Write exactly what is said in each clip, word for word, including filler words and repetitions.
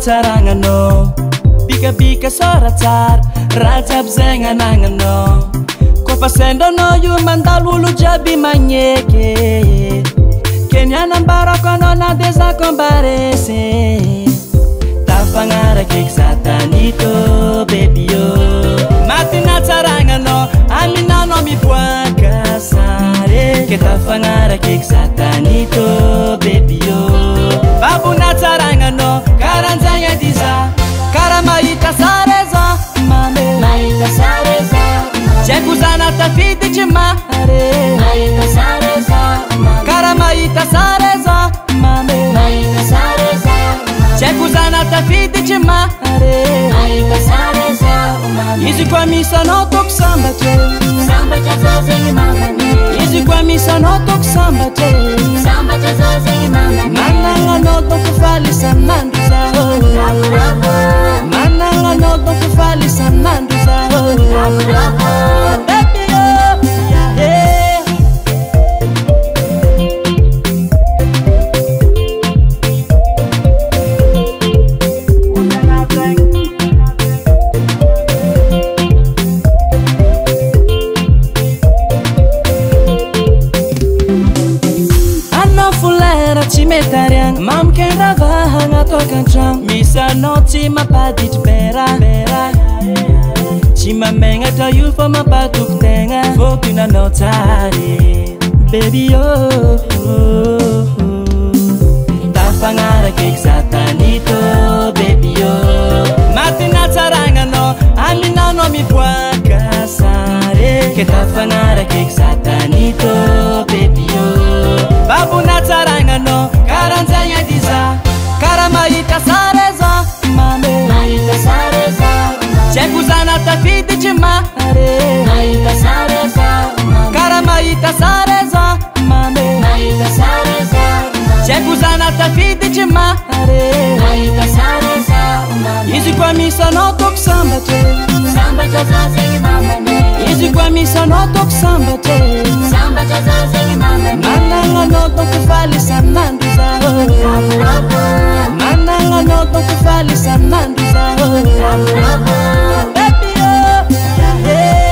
tsaragnanao bikabika soratsara raha jiaby zay gn'anagnanao kofa sendranao io mandalo olo jiaby magneky kenyanambarako anao na de zako ambarese tafagnaraky eky satanito baby yo matina tsaragnanao aminanao miboaka sare ke tafagnaraky eky satanito baby yo babona tsaragnanao karanjagna diza kara mahita sareza mame mahita sareza jaiko zana tafiditry mare mahita sareza kara mahita sareza mame mahita sareza jaiko zana tafiditry mare mahita sareza izy koa misy anao toko sambatra sambatra zazegny mamane izy koa misy anao toko sambatra sambatra zazegny mamane managna toko faly sanandro zaho managna toko faly sanandro zaho baby oh yeah Cimetarian mam kendrava hanato kantragno misy anao tsy mampaditry pera tsy mamegnatra io fa mampatoky tegna fôkinanao tsary baby oh tafagnaraky eky satanito baby oh matina tsaragnanao aminanao miboaka sare ke tafagnaraky eky satanito baby oh babona tsaragnanao karanjagna diza kara mahita sareza mame mahita sareza jaiko zana tafiditry mare mahita sareza kara mahita sareza mame mahita sareza jaiko zana tafiditry mare mahita sareza izy koa misy anao toko sambatra sambatra zazegny mamane izy koa misy anao toko sambatra sambatra zazegny mamane managna anao toko faly sanandro zaho managna anao toko faly sanandro zaho baby oh yeah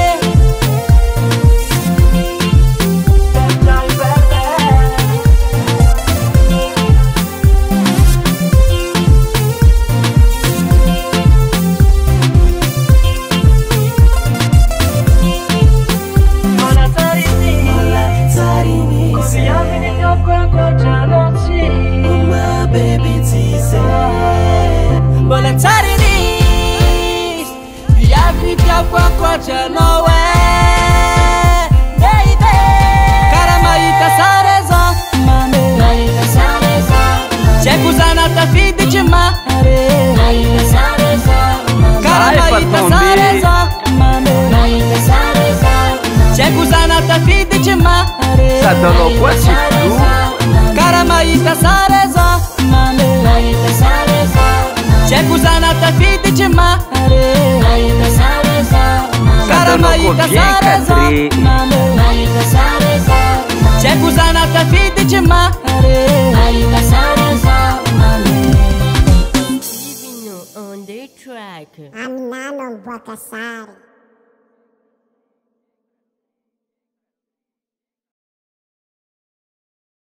Bola tarinis Viavita kwa kwa chanowe Baby Kara mahita sareza mame mahita sareza jaiko zana tafiditry mare mahita sareza kara mahita sareza mame mahita sareza jaiko zana tafiditry mare Sadolo kwa siku kara mahita sareza mame mahita sareza jaiko zana tafiditry mare mahita sareza kara mahita sareza mame mahita sareza jaiko zana tafiditry mare mahita sareza mame on the track. I'm Nano Bakasari.